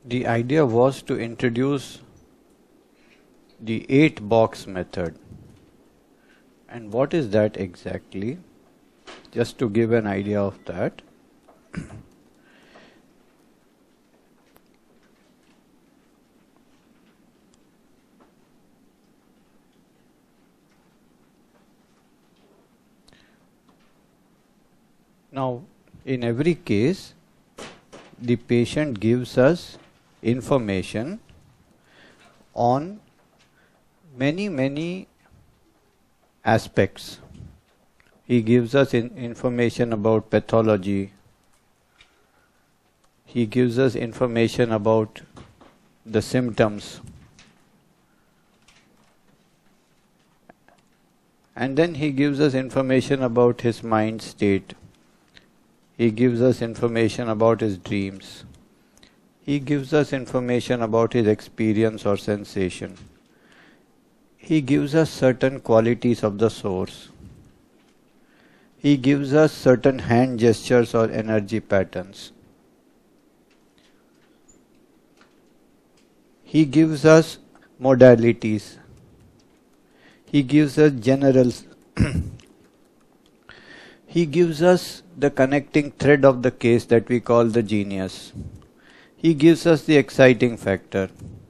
The idea was to introduce the 8-box method. And what is that exactly? Just to give an idea of that. Now, in every case, the patient gives us information on many aspects. He gives us information about pathology. He gives us information about the symptoms. And then he gives us information about his mind state. He gives us information about his dreams. He gives us information about his experience or sensation. He gives us certain qualities of the source. He gives us certain hand gestures or energy patterns. He gives us modalities. He gives us generals. He gives us the connecting thread of the case that we call the genius. He gives us the exciting factor.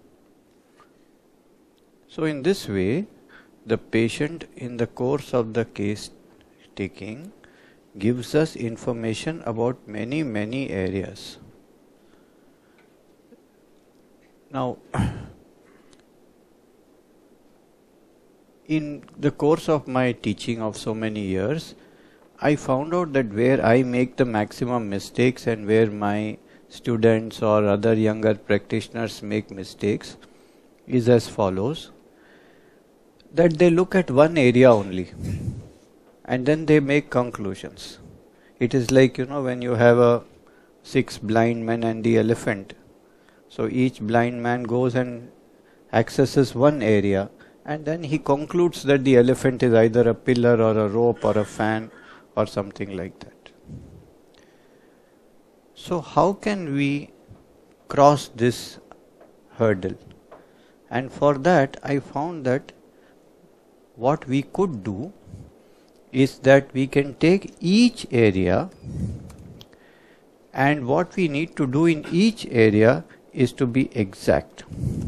So in this way, the patient in the course of the case taking gives us information about many areas. Now, in the course of my teaching of so many years, I found out that where I make the maximum mistakes and where my students or other younger practitioners make mistakes is as follows. That they look at one area only and then they make conclusions. It is like, when you have 6 blind men and the elephant. So each blind man goes and accesses one area and then he concludes that the elephant is either a pillar or a rope or a fan or something like that. So how can we cross this hurdle? And for that I found that what we could do is that we can take each area, and what we need to do in each area is to be exact.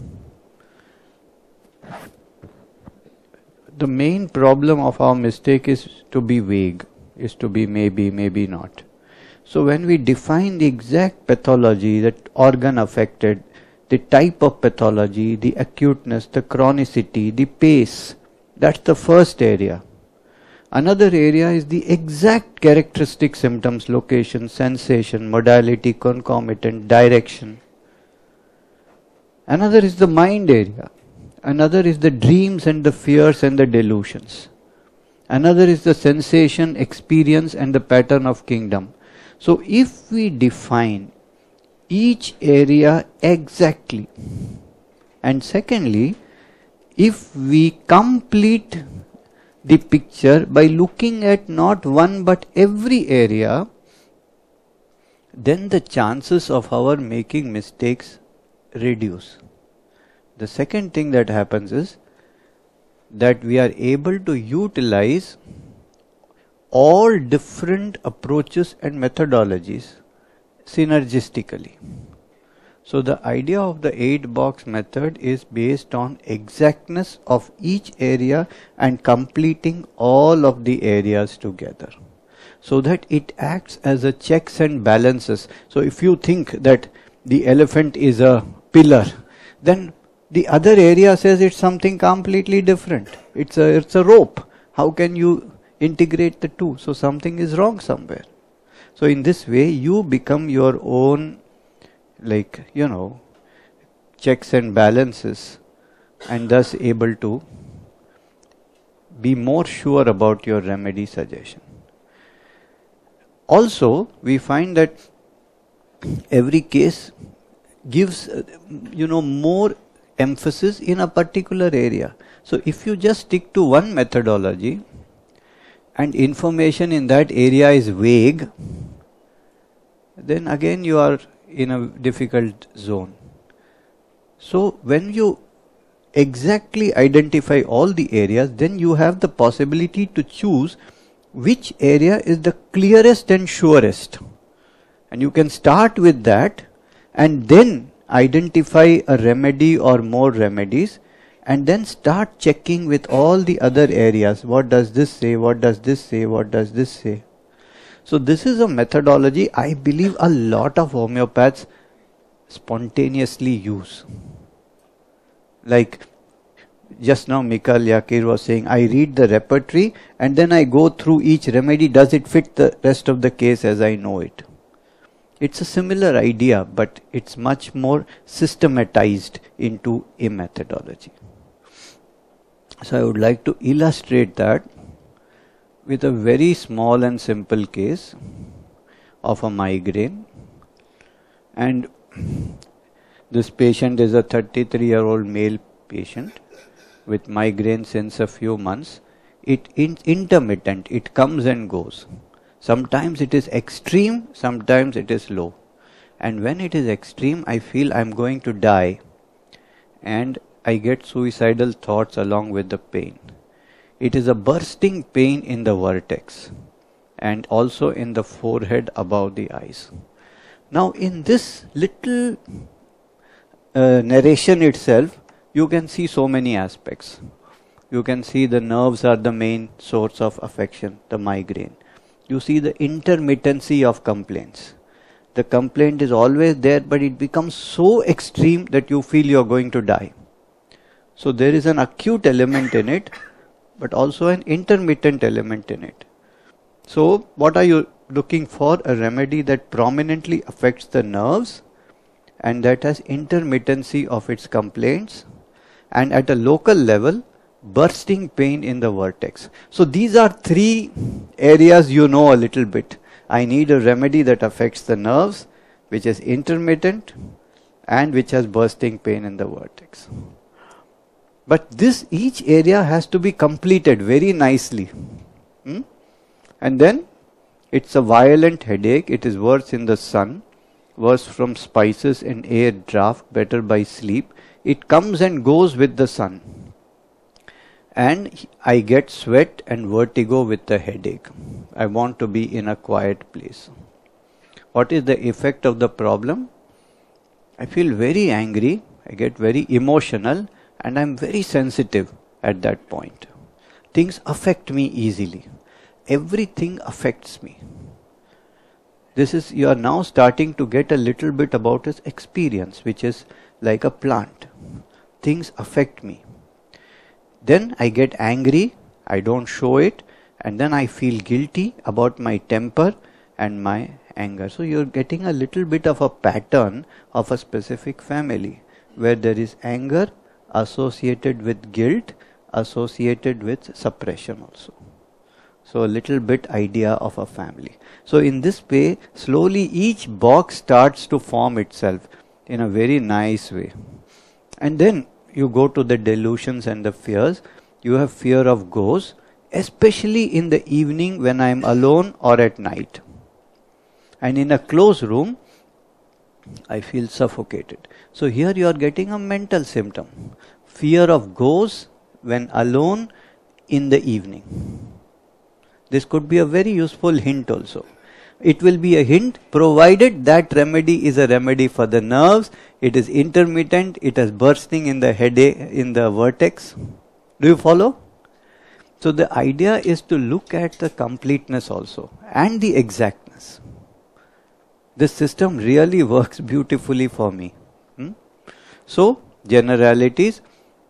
The main problem of our mistake is to be vague, is to be maybe not. So when we define the exact pathology, that organ affected, the type of pathology, the acuteness, the chronicity, the pace, that's the first area. Another area is the exact characteristic symptoms, location, sensation, modality, concomitant, direction. Another is the mind area. Another is the dreams and the fears and the delusions. Another is the sensation, experience and the pattern of kingdom. So if we define each area exactly, and secondly, if we complete the picture by looking at not one but every area, then the chances of our making mistakes reduce. The second thing that happens is that we are able to utilize all different approaches and methodologies synergistically. So the idea of the 8-box method is based on exactness of each area and completing all of the areas together, so that it acts as a checks and balances. So if you think that the elephant is a pillar, then the other area says it's something completely different. It's a rope. How can you integrate the two? So something is wrong somewhere. So in this way you become your own, checks and balances, and thus able to be more sure about your remedy suggestion. Also, we find that every case gives, more emphasis in a particular area. So if you just stick to one methodology and information in that area is vague, then again you are in a difficult zone. So when you exactly identify all the areas, then you have the possibility to choose which area is the clearest and surest. And you can start with that and then identify a remedy or more remedies, and then start checking with all the other areas. What does this say? What does this say? What does this say? So this is a methodology I believe a lot of homeopaths spontaneously use. Like just now Mikhail Yakir was saying, I read the repertory and then I go through each remedy. Does it fit the rest of the case as I know it? It's a similar idea, but it's much more systematized into a methodology. So I would like to illustrate that with a very small and simple case of a migraine. And this patient is a 33-year-old male patient with migraine since a few months. It is intermittent, it comes and goes. Sometimes it is extreme, sometimes it is low. And when it is extreme, I feel I'm going to die. And I get suicidal thoughts along with the pain. It is a bursting pain in the vertex and also in the forehead above the eyes. Now in this little narration itself, you can see so many aspects. You can see the nerves are the main source of affection, the migraine. You see the intermittency of complaints. The complaint is always there, but it becomes so extreme that you feel you are going to die. So there is an acute element in it, but also an intermittent element in it. So what are you looking for? A remedy that prominently affects the nerves and that has intermittency of its complaints, and at a local level, bursting pain in the vertex. So these are three areas you know a little bit. I need a remedy that affects the nerves, which is intermittent, and which has bursting pain in the vertex. But this each area has to be completed very nicely. And then it's a violent headache. It is worse in the sun, worse from spices and air draft, better by sleep. It comes and goes with the sun. And I get sweat and vertigo with the headache. I want to be in a quiet place. What is the effect of the problem? I feel very angry, I get very emotional, and I'm very sensitive at that point. Things affect me easily. Everything affects me. This is, you are now starting to get a little bit about his experience, which is like a plant. Things affect me. Then I get angry, I don't show it, and then I feel guilty about my temper and my anger. So you're getting a little bit of a pattern of a specific family where there is anger associated with guilt, associated with suppression also. So a little bit idea of a family. So in this way, slowly each box starts to form itself in a very nice way. And then you go to the delusions and the fears. You have fear of ghosts, especially in the evening when I am alone or at night. And in a closed room, I feel suffocated. So here you are getting a mental symptom. Fear of ghosts when alone in the evening. This could be a very useful hint also. It will be a hint provided that remedy is a remedy for the nerves. It is intermittent. It is bursting in the headache, in the vertex. Do you follow? So the idea is to look at the completeness also and the exactness. This system really works beautifully for me. So generalities,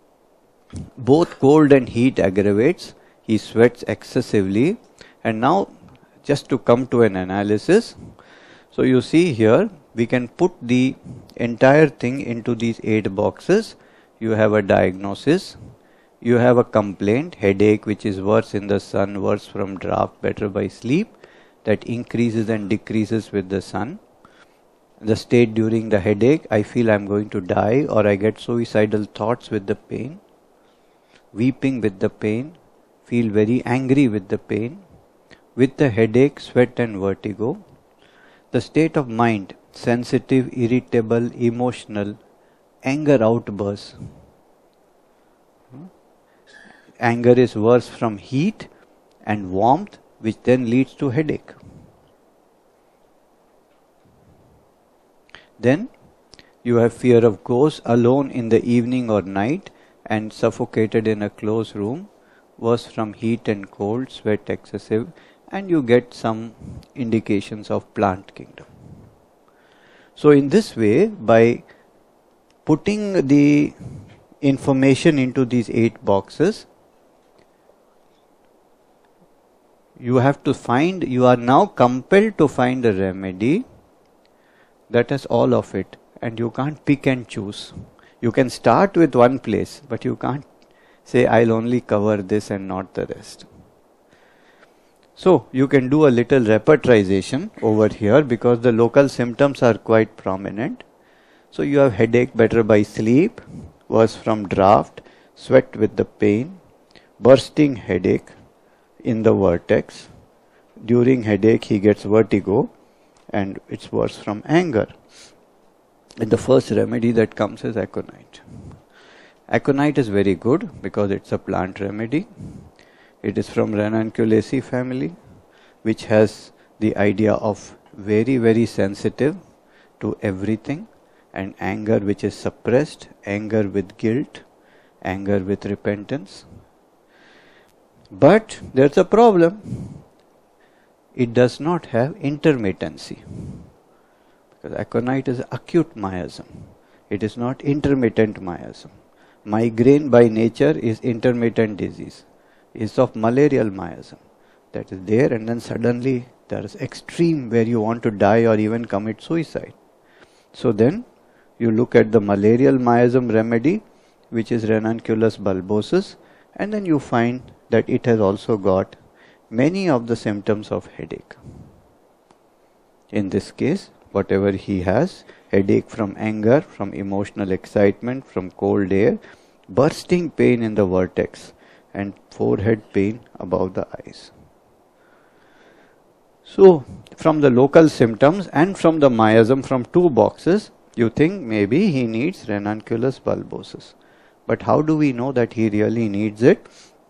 both cold and heat aggravates. He sweats excessively. And now just to come to an analysis. So you see here, we can put the entire thing into these 8 boxes. You have a diagnosis. You have a complaint, headache, which is worse in the sun, worse from draft, better by sleep. That increases and decreases with the sun. The state during the headache, I feel I'm going to die, or I get suicidal thoughts with the pain. Weeping with the pain. Feel very angry with the pain. With the headache, sweat and vertigo. The state of mind, sensitive, irritable, emotional, anger outbursts. Anger is worse from heat and warmth, which then leads to headache. Then you have fear of ghosts alone in the evening or night and suffocated in a closed room, worse from heat and cold, sweat excessive, and you get some indications of plant kingdom. So in this way, by putting the information into these 8 boxes, you are now compelled to find a remedy that has all of it, and you can't pick and choose. You can start with one place, but you can't say, I'll only cover this and not the rest. So you can do a little repertorization over here because the local symptoms are quite prominent. So you have headache, better by sleep, worse from draft, sweat with the pain, bursting headache in the vertex. During headache he gets vertigo, and it's worse from anger. And the first remedy that comes is aconite. Aconite is very good because it's a plant remedy. It is from Ranunculaceae family, which has the idea of very, very sensitive to everything, and anger which is suppressed, anger with guilt, anger with repentance. But there's a problem. It does not have intermittency. Because aconite is acute miasm. It is not intermittent miasm. Migraine by nature is intermittent disease. It's of malarial miasm. That is there, and then suddenly there is extreme where you want to die or even commit suicide. So then you look at the malarial miasm remedy, which is Ranunculus bulbosus, and then you find that it has also got many of the symptoms of headache. In this case, whatever he has, headache from anger, from emotional excitement, from cold air, bursting pain in the vertex, and forehead pain above the eyes. So, from the local symptoms and from the miasm from 2 boxes, you think maybe he needs Ranunculus bulbosus. But how do we know that he really needs it?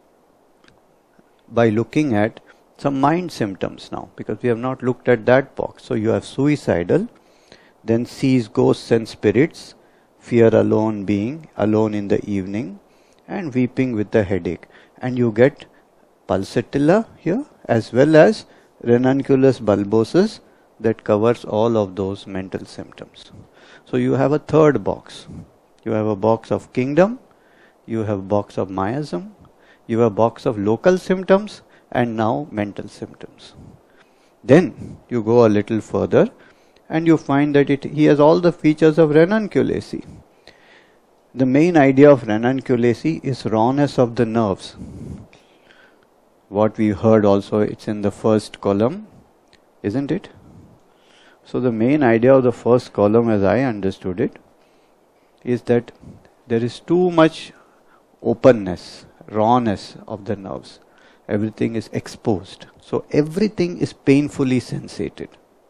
By looking at some mind symptoms now, because we have not looked at that box. So you have suicidal, then sees ghosts and spirits, fear alone being, alone in the evening, and weeping with the headache. And you get pulsatilla here as well as Ranunculus bulbosus that covers all of those mental symptoms. So you have a third box. You have a box of kingdom, you have a box of miasm, you have a box of local symptoms, and now mental symptoms. Then you go a little further and you find that he has all the features of Ranunculaceae. The main idea of Ranunculaceae is rawness of the nerves. What we heard also, it's in the first column, isn't it? So the main idea of the first column, as I understood it, is that there is too much openness, rawness of the nerves. Everything is exposed. So everything is painfully sensated.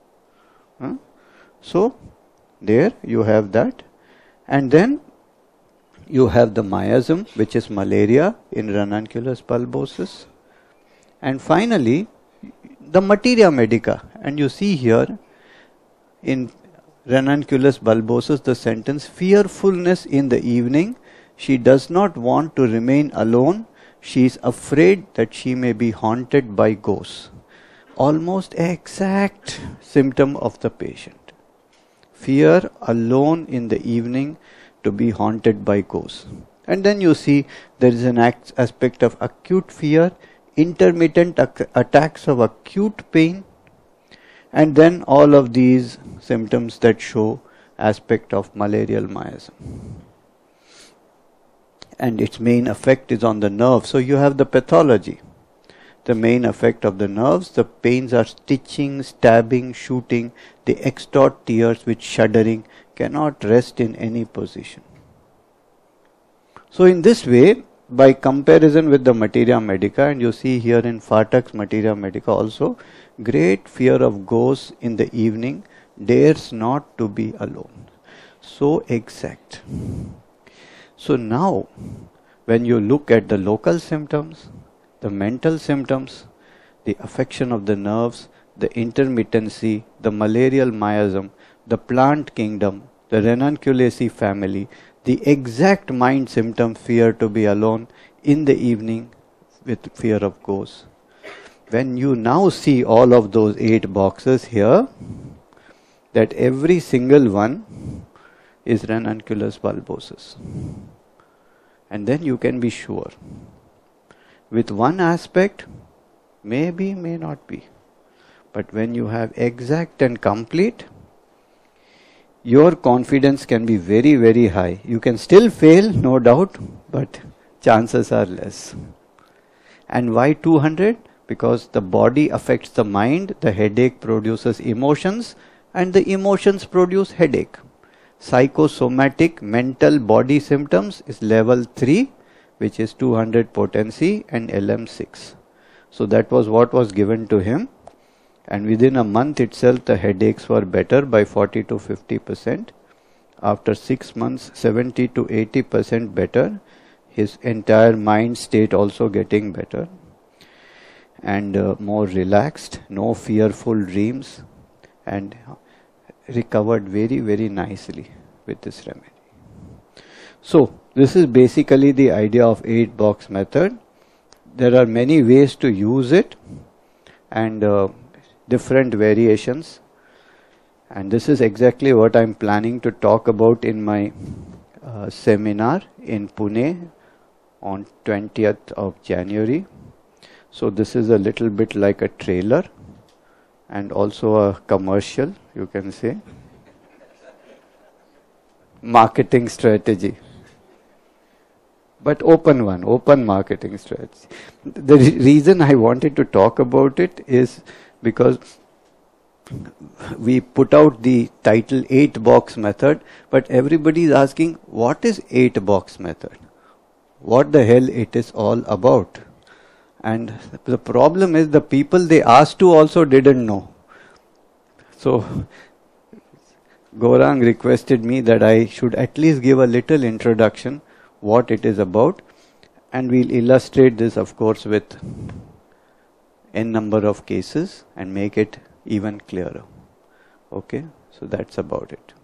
So there you have that. And then you have the miasm, which is malaria in Ranunculus bulbosus. And finally, the materia medica. And you see here in Ranunculus bulbosus the sentence, fearfulness in the evening. She does not want to remain alone. She is afraid that she may be haunted by ghosts. Almost exact symptom of the patient. Fear alone in the evening to be haunted by ghosts. And then you see there is an aspect of acute fear, intermittent attacks of acute pain, and then all of these symptoms that show aspect of malarial miasm. And its main effect is on the nerve. So you have the pathology. The main effect of the nerves, the pains are stitching, stabbing, shooting, they extort tears with shuddering, cannot rest in any position. So in this way, by comparison with the materia medica, and you see here in Fatak's materia medica also, great fear of ghosts in the evening, dares not to be alone. So exact. So now, when you look at the local symptoms, the mental symptoms, the affection of the nerves, the intermittency, the malarial miasm, the plant kingdom, the ranunculaceae family, the exact mind symptom fear to be alone in the evening with fear of ghosts. When you now see all of those 8 boxes here, that every single one is ranunculus bulbosus. And then you can be sure. With one aspect, maybe, may not be. But when you have exact and complete, your confidence can be very, very high. You can still fail, no doubt, but chances are less. And why 200? Because the body affects the mind, the headache produces emotions, and the emotions produce headache. Psychosomatic mental body symptoms is level 3, which is 200 potency and LM6. So that was what was given to him. And within a month itself, the headaches were better by 40 to 50%. After 6 months, 70 to 80% better. His entire mind state also getting better. And more relaxed, no fearful dreams, and recovered very, very nicely with this remedy. So, this is basically the idea of 8-box method. There are many ways to use it, and different variations. And this is exactly what I'm planning to talk about in my seminar in Pune on 20th of January. So this is a little bit like a trailer and also a commercial, you can say. Marketing strategy. But open one, open marketing strategy. The reason I wanted to talk about it is because we put out the title 8-box method, but everybody is asking, what is 8-box method? What the hell it is all about? And the problem is the people they asked to also didn't know. So Gaurang requested me that I should at least give a little introduction what it is about, and we'll illustrate this of course with n number of cases and make it even clearer. Okay, so that's about it.